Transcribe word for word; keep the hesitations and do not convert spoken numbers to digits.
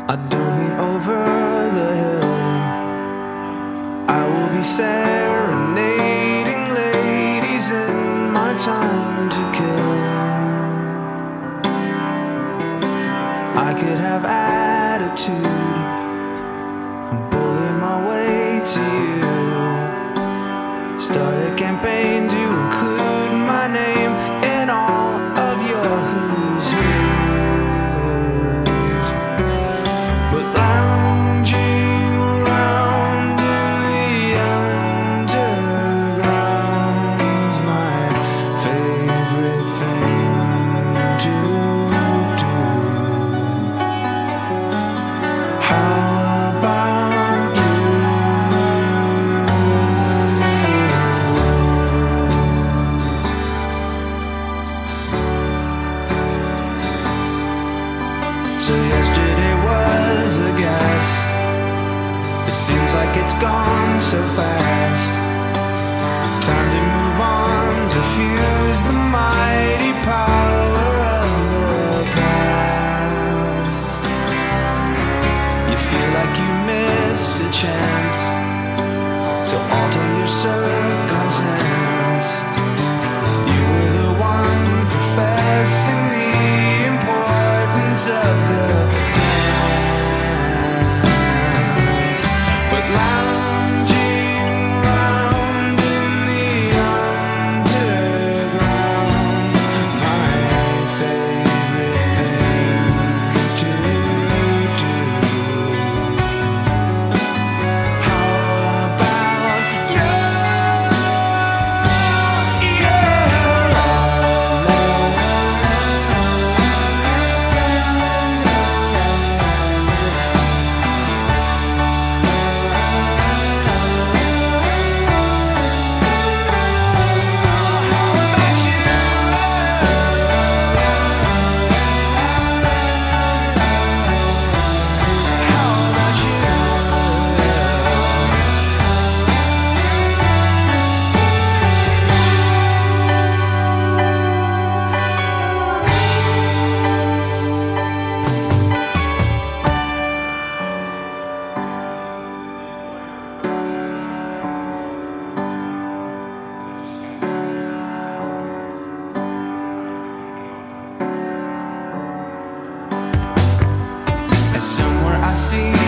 I don't mean over the hill. I will be serenading ladies in my time to kill. I could have attitude and bully my way to you. Start a campaign to include my name in all of your who's who's. But lounging around in the underground's my favorite thing to do. How about you? So yesterday was a guess. It seems like it's gone so fast. Time to move on, diffuse the mighty power of the past. You feel like you missed a chance, so alter your circumstance. You were the one professing the importance of the dance. But lounging around in the underground, my favorite thing to do. How about you? Somewhere I see